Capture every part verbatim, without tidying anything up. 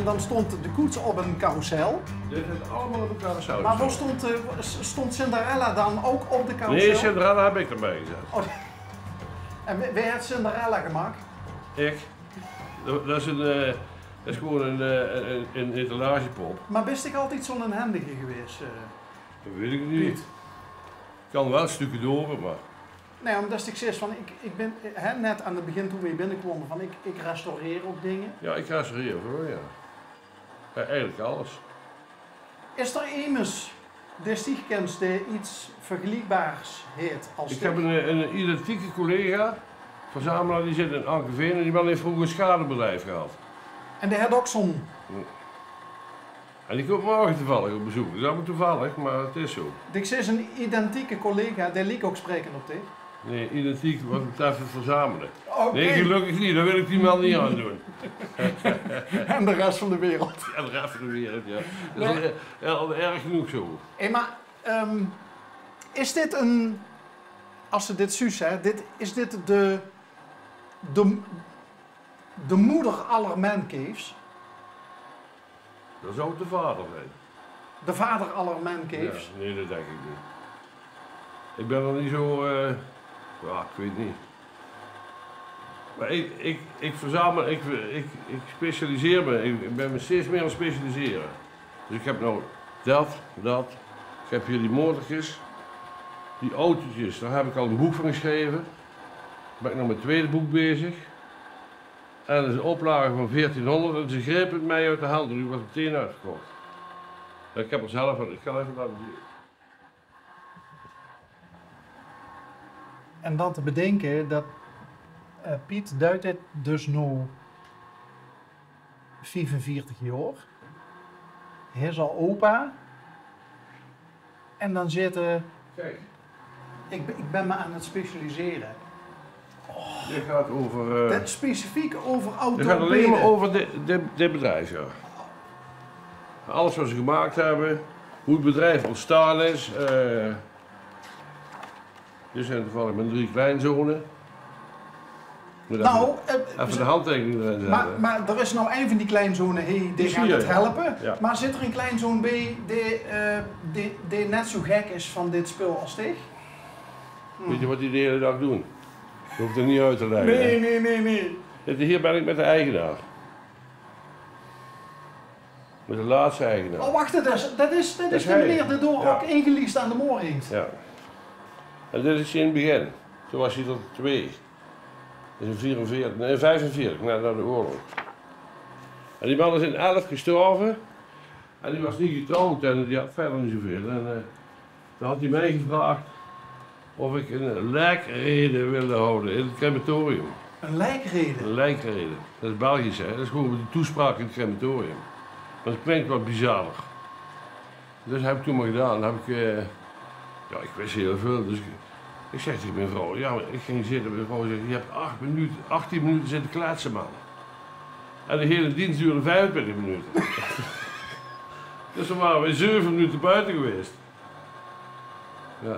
dan stond de koets op een carousel. Dit is allemaal op een carousel. Maar waar stond, uh, stond Cinderella dan ook op de carousel? Nee, Cinderella heb ik erbij gezet. Oh, en wie heeft Cinderella gemaakt? Ik. Dat, dat, is, een, uh, dat is gewoon een, uh, een, een etalagepop. Maar wist ik altijd zo'n handige geweest? Uh, dat weet ik niet. Piet. Ik kan wel een stukje door, maar... Nee, omdat ik zeg van, ik, ik ben hè, net aan het begin toen we hier binnenkwamen van ik, ik restaureer ook dingen. Ja, ik restaureer hoor, ja. ja. Eigenlijk alles. Is er iemand die die kent die iets vergelijkbaars heet als Ik dit? heb een, een identieke collega, verzamelaar, die zit in Ankeveen en die man heeft vroeger een schadebedrijf gehad. En die had ook zo'n... En die komt morgen toevallig op bezoek. Dat is allemaal toevallig, maar het is zo. Ik zie een identieke collega, die liek ook spreken op dit. Nee, identiek wat betreft het verzamelen. Okay. Nee, gelukkig niet, daar wil ik die man niet aan doen. En de rest van de wereld. En de rest van de wereld, ja. Dat is nee. al, al erg genoeg zo. Hey, maar um, is dit een, als ze dit zus hè, dit, is dit de, de, de moeder aller mancaves? Dat zou het de vader zijn. De vader aller mancaves? Ja, nee, dat denk ik niet. Ik ben er niet zo, uh, ja, ik weet niet. Maar ik, ik, ik verzamel, ik, ik, ik specialiseer me, ik ben me steeds meer aan het specialiseren. Dus ik heb nou dat, dat, ik heb hier die motortjes, die autootjes, daar heb ik al een boek van geschreven. Daar ben ik nog met het tweede boek bezig. En dat is een oplage van veertienhonderd en ze greep het mij uit de hand en die was meteen uitverkocht. Ik heb er zelf van, ik ga even laten zien. En dan te bedenken dat uh, Piet duidt het dus nu vierenveertig jaar. Hij is al opa. En dan zitten... Kijk. Ik, ik ben me aan het specialiseren. Oh. Dit gaat over... Uh, specifiek over auto. Het gaat alleen maar over dit, dit, dit bedrijf, ja. Alles wat ze gemaakt hebben, hoe het bedrijf ontstaan is. Uh, dit zijn toevallig mijn drie kleinzonen. Nou, even, uh, even de handtekening erin zetten. Maar, maar er is nou een van die kleinzonen hey, die gaat het helpen. Ja. Maar zit er een kleinzoon bij die, uh, die, die net zo gek is van dit spul als ik? Hm. Weet je wat die de hele dag doen? Je hoeft er niet uit te leggen. Nee, nee, nee, nee. Hier ben ik met de eigenaar. Met de laatste eigenaar. Oh, wacht, dat is, dat is, dat is de meneer die door ja. ook ingeleased aan de moor heeft. Ja. En dit is in het begin. Toen was hij tot twee. Dat is in vierenveertig, nee, vijfenveertig, net na de oorlog. En die man is in elf gestorven. En die was niet getrouwd en die had verder niet zoveel. En uh, toen had hij mij gevraagd of ik een lijkrede wilde houden in het crematorium. Een lijkrede? Een lijkrede. Dat is Belgisch, hè? Dat is gewoon de toespraak in het crematorium. Maar dat klinkt wat bizarder. Dus dat heb ik toen maar gedaan. Dan heb ik, uh, ja, ik wist heel veel. Dus ik, ik zeg tegen mijn vrouw, ja, ik ging zitten. Mijn vrouw zegt, je hebt acht minuten, achttien minuten zitten kletsen, man. En de hele dienst duurde vijfentwintig minuten. Dus dan waren we zeven minuten buiten geweest. Ja.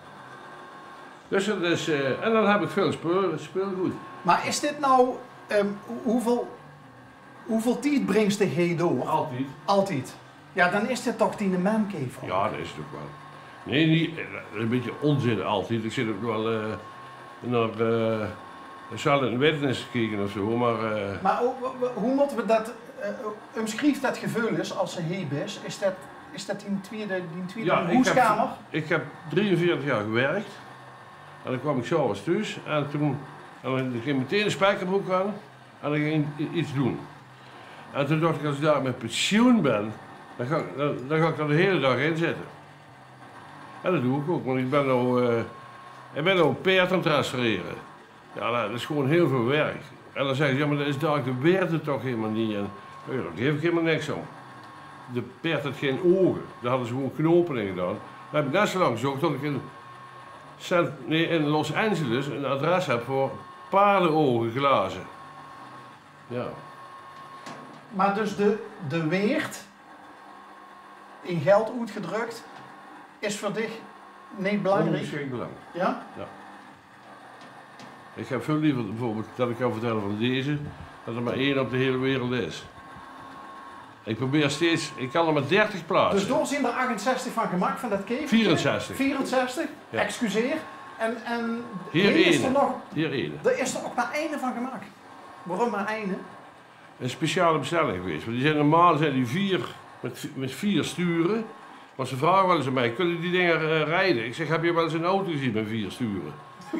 Dus dat is, uh, en dan heb ik veel speel, speelgoed. Maar is dit nou, um, hoeveel, hoeveel tijd brengt de G door? Altijd. Altijd. Ja, dan is dit toch die mancave? Ja, dat is het ook wel. Nee, niet, dat is een beetje onzin altijd. Ik zit ook wel uh, naar uh, Silent Witness kijken of zo, maar... Uh... Maar hoe, hoe moeten we dat, uh, omschrijft dat gevoel is als ze heeb is? Is dat, is dat die tweede, die tweede ja, hoeskamer? Ik heb, ik heb drieënveertig jaar gewerkt. En dan kwam ik zo eens thuis en toen en dan ging ik meteen een spijkerbroek aan en dan ging ik iets doen. En toen dacht ik, als ik daar met pensioen ben, dan ga, dan, dan ga ik er de hele dag in zitten. En dat doe ik ook, want ik ben nou, uh, ik ben nou een peert aan het transfereren. Ja, dat is gewoon heel veel werk. En dan zeggen ze, ja, maar dat is daar, de weerde toch helemaal niet. En ja, daar geef ik helemaal niks om. De peert had geen ogen, daar hadden ze gewoon knopen in gedaan. Daar heb ik net zo lang gezocht tot ik in, nee, in Los Angeles een adres heb voor paardenogen glazen. Ja. Maar dus de, de weert, in geld uitgedrukt, is voor dich niet belangrijk? Ongeschikt belang. Ja? Ja. Ik heb veel liever bijvoorbeeld dat ik kan vertellen van deze, dat er maar één op de hele wereld is. Ik probeer steeds, ik kan er maar dertig plaatsen. Dus doorzien er achtenzestig van gemaakt van dat kevertje? vierenzestig. vierenzestig, Ja. excuseer. En, en Hier is er één. nog, Hier één. er is er ook maar één van gemaakt. Waarom maar één? Een speciale bestelling geweest. Want die zijn normaal zijn die vier, met, met vier sturen. Maar ze vragen wel eens aan mij, kunnen die dingen uh, rijden? Ik zeg, heb je wel eens een auto gezien met vier sturen?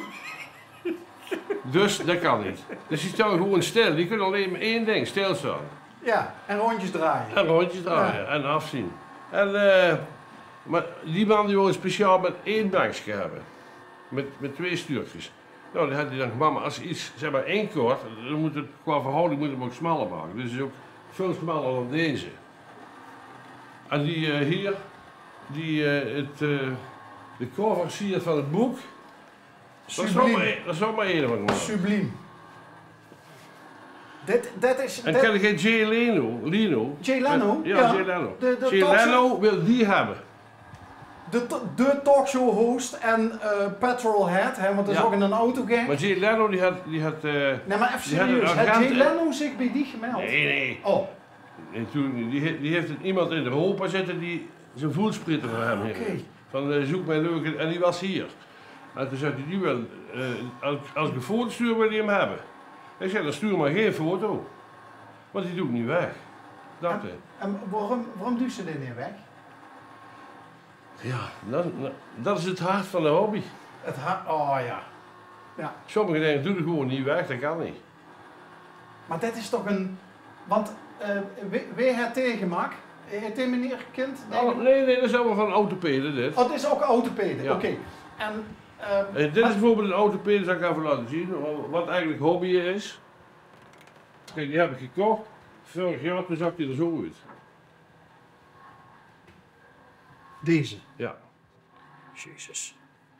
Dus dat kan niet. Dus die staan gewoon stil. Die kunnen alleen maar één ding, stilstaan. Ja, en rondjes draaien. En rondjes draaien Ja. en afzien. En, uh, maar die man die wil speciaal met één bankje hebben. Met, met twee stuurtjes. Nou, dan had hij dan mama, als iets, zeg maar één koord, dan moet het qua verhouding moet het hem ook smaller maken. Dus het is ook veel smaller dan deze. En die uh, hier, die, uh, het, uh, de cover siert van het boek, dat is ook maar, Subliem. dat is ook maar één van gemaakt. Subliem. Dit, dit is... En dit- ken je Jay Leno? Leno? Jay Leno? Ja, Ja. Jay Leno. De- de Jay talkshow- Leno wil die hebben. De, to- de talkshow host en uh, petrolhead, hè, want dat is Ja. ook in een autogang. Maar Jay Leno die had, die had uh, Nee, maar even die had serieus. een Heeft agent- Jay Leno zich bij die gemeld? nee, nee. Oh, En toen, die, he- die heeft het iemand in Europa zitten die zijn voelspritter voor hem heeft. oké. Van uh, zoek mij leuke, en die was hier. En toen zei hij, die wil, uh, als, als ik een foto stuur wil hij hem hebben. Ik zei, dan stuur maar geen foto. Want die doe ik niet weg. Dat hè. En waarom, waarom doet ze dit niet weg? Ja, dat, dat is het hart van de hobby. Het ha oh ja. Ja, Sommige dingen doen er gewoon niet weg, dat kan niet. maar dit is toch een... Want, uh, wie, wie het tegemaakt? Heeft die meneer kind? Oh, nee, nee, dat is allemaal van autopeden dit. Oh, het is ook autopeden, Ja. oké. En, uh, Eh, dit is bijvoorbeeld een autopede, dat ik even laten zien, wat eigenlijk hobby is. Kijk, die heb ik gekocht. Vorig jaar, toen zag die er zo uit. deze. Ja. Jezus.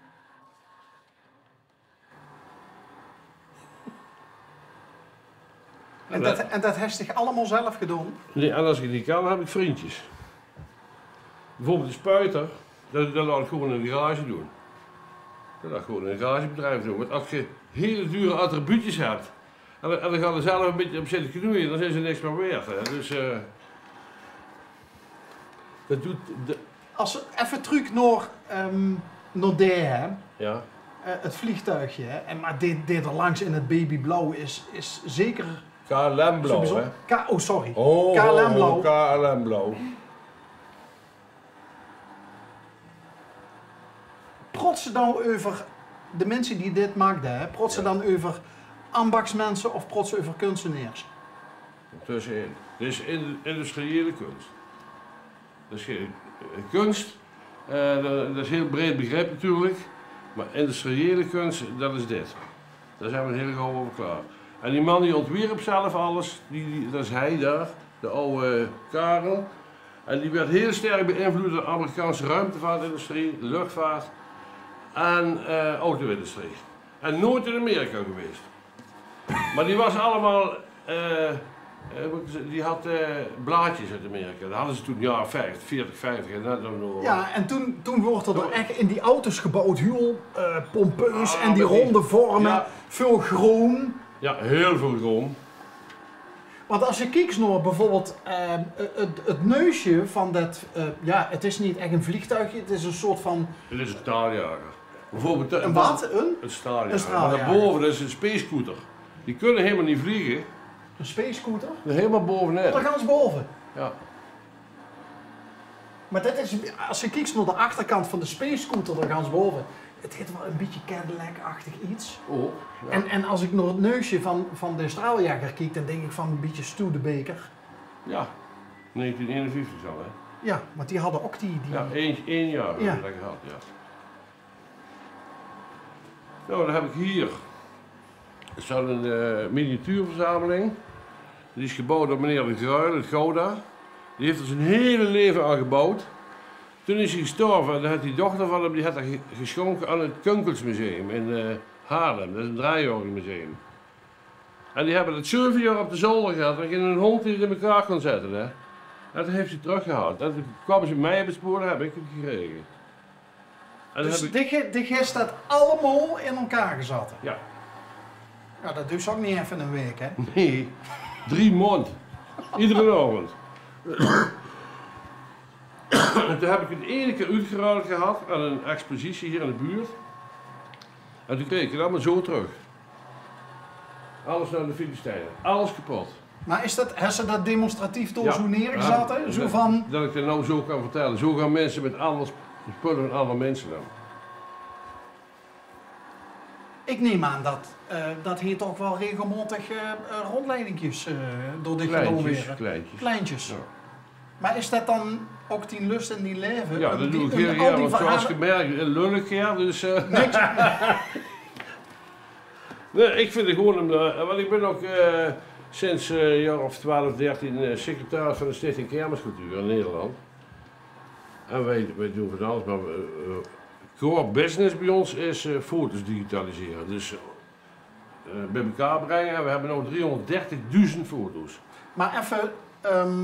En dat, en dat heeft zich allemaal zelf gedaan? Nee, en als ik niet kan, heb ik vriendjes. Bijvoorbeeld de spuiter, dat, dat laat ik gewoon in de garage doen. Dat laat ik gewoon in een garagebedrijf doen. Want als je hele dure attribuutjes hebt, en, dan- en dan gaan er zelf een beetje op zitten knoeien, dan zijn ze niks meer waard. Hè. Dus, eh dat doet, de, Als we even terug naar, um, naar die, hè. ja. Uh, het vliegtuigje, hè. En, maar dit, dit er langs in het babyblauw is, is zeker... K L M blauw, sowieso- hè? K oh, sorry. Oh, K L M blauw. K L M blauw. Protsen dan over de mensen die dit maakten, hè? Protsen Ja. dan over ambachtsmensen of protsen over kunstenaars? Tussenin. Dit is in- industriële kunst. Dat is geen eh, kunst, eh, dat, dat is een heel breed begrip natuurlijk, maar industriële kunst, dat is dit. Daar zijn we heel gauw over klaar. En die man die ontwierp zelf alles, die, die, dat is hij daar, de oude Karel. En die werd heel sterk beïnvloed door de Amerikaanse ruimtevaartindustrie, de luchtvaart en eh auto-industrie. En nooit in Amerika geweest. Maar die was allemaal, eh, eh, die had eh, blaadjes uit Amerika. Dat hadden ze toen jaren vijftig, veertig, vijftig en net nog. Ja, en toen, toen wordt er echt in die auto's gebouwd, heel uh, pompeus Ah, en die met die- ronde vormen, Ja. veel groen. Ja, heel veel groen. Want als je kijkt naar bijvoorbeeld uh, het, het neusje van dat, uh, ja, het is niet echt een vliegtuigje, het is een soort van, Dit is een staaljager. Bijvoorbeeld een wat? Een? Een staaljager. Een straaljager. Maar daarboven dat is een space scooter. Die kunnen helemaal niet vliegen. Een space scooter? Helemaal bovenin. Daar gaan ze boven. Ja. Maar dit is, als je kijkt naar de achterkant van de space scooter, daar gaan ze boven. Het heeft wel een beetje Cadillac-achtig iets. Oh, ja. En, en als ik naar het neusje van, van de straaljager kijk, dan denk ik van een beetje Stu de Beker. Ja. negentien eenenvijftig zo, hè. Ja, want die hadden ook die... die... Ja, één, één jaar hebben Ja. we dat gehad, ja. Nou, dan heb ik hier. Er staat een uh, miniatuurverzameling. Die is gebouwd door meneer de Gruijl uit Gouda. Die heeft er zijn hele leven aan gebouwd. Toen is hij gestorven en dan had die dochter van hem, die had dat ge- geschonken aan het Kunkelsmuseum in uh, Haarlem. Dat is een draaiorgelmuseum. En die hebben het zeven jaar op de zolder gehad. Er ging een hond die het in elkaar kon zetten. Hè. En toen heeft hij teruggehaald. En toen kwamen ze mij op het spoor en heb ik het gekregen. En dan Dus heb ik, dit, ge- dit gist staat allemaal in elkaar gezet. ja, Ja, dat duurt ook niet even een week, hè? nee, drie maanden. Iedere ochtend. En toen heb ik het ene keer uitgeruild gehad aan een expositie hier in de buurt. En toen kreeg ik het allemaal zo terug. Alles naar de Filistijnen. Alles kapot. Maar is dat, hebben ze dat demonstratief door Ja. zo neergezet? Ja, hè? Zo dat- van, Dat ik het nou zo kan vertellen. Zo gaan mensen met alle spullen van andere mensen dan. ik neem aan dat, eh dat hier toch wel regelmatig eh eh, rondleidingjes eh door dit gebouw Kleintjes, weer. kleintjes. Kleintjes. Ja. Maar is dat dan ook die lust en die leven? Ja, Eh, dat die- doe ik en heel al graag, die want zoals verhalen- gemerkt, een lullig jaar, dus... eh, Niks. nee, ik vind het gewoon, een, eh, want ik ben ook eh, sinds eh, een jaar of twaalf, dertien eh, secretaris van de Stichting Kermiscultuur in Nederland. En wij, wij doen van alles, maar uh, core business bij ons is eh, foto's digitaliseren. Dus eh, bij elkaar brengen en we hebben nu driehonderddertigduizend foto's. Maar even ehm,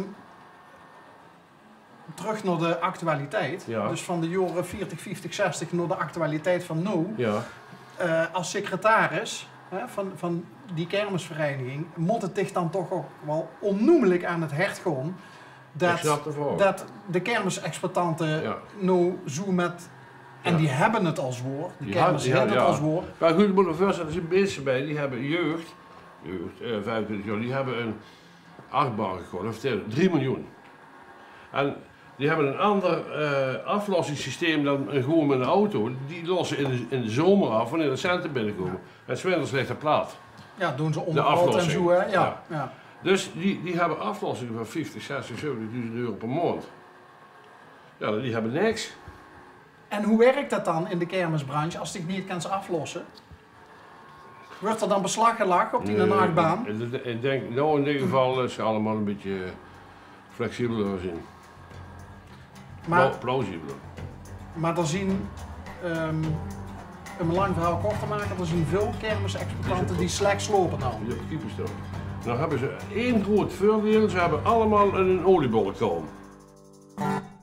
terug naar de actualiteit. Ja. Dus van de jaren veertig, vijftig, zestig naar de actualiteit van nu. Ja, Eh, als secretaris hè, van, van die kermisvereniging moet het zich dan toch ook wel onnoemelijk aan het hart gaan ik dat, snap ervoor. dat de kermisexploitanten Ja. nou zo met... En Ja. die hebben het als woord. Die Ja, kermis ja, hebben het ja. als woord. Maar goed, ik moet er voorstellen, er zijn mensen bij die hebben jeugd, jeugd eh, vijfentwintig jaar, die hebben een achtbaan gegooid, dat vertel ik, drie miljoen. En die hebben een ander eh, aflossingssysteem dan een gewoon met een auto. Die lossen in de, in de zomer af wanneer de centen binnenkomen. En 's winters ligt het plat. Ja, doen ze onderhoud en aflossing. zo. Hè? Ja, Ja. ja. Dus die, die hebben aflossingen van vijftig, zestig, zeventigduizend euro per maand. Ja, die hebben niks. En hoe werkt dat dan in de kermisbranche als die het niet kan ze aflossen? Wordt er dan beslag gelegd op die Nee, naagbaan? Ik, ik- ik denk, nou in ieder geval is het allemaal een beetje flexibeler zien. Maar, Pla- plausibeler. maar dan zien, um, een lang verhaal kort te maken, er zien veel kermisexploitanten die slecht slopen nou. Die op de keeper staan. Nou hebben ze één groot voordeel, ze hebben allemaal een oliebollenkool.